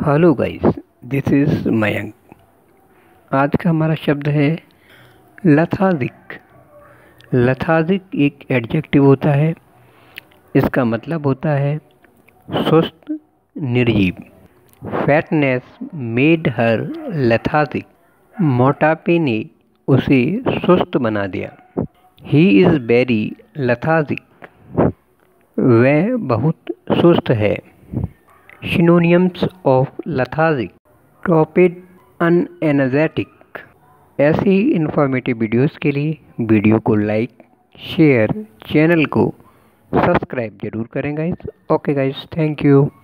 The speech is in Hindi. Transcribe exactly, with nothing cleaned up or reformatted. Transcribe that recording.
Hello guys, this is Mayank. आज का हमारा शब्द है लथार्जिक। लथार्जिक एक एडजेक्टिव होता है। इसका मतलब होता है सुस्त, निर्जीव। Fatness made her lethargic. मोटापे ने उसे सुस्त बना दिया। He is very lethargic. वह बहुत सुस्त है। Synonyms of lethargic: torpid, unenergetic। ऐसे ही इन्फॉर्मेटिव वीडियोस के लिए वीडियो को लाइक, शेयर, चैनल को सब्सक्राइब जरूर करें guys. Okay guys, thank you.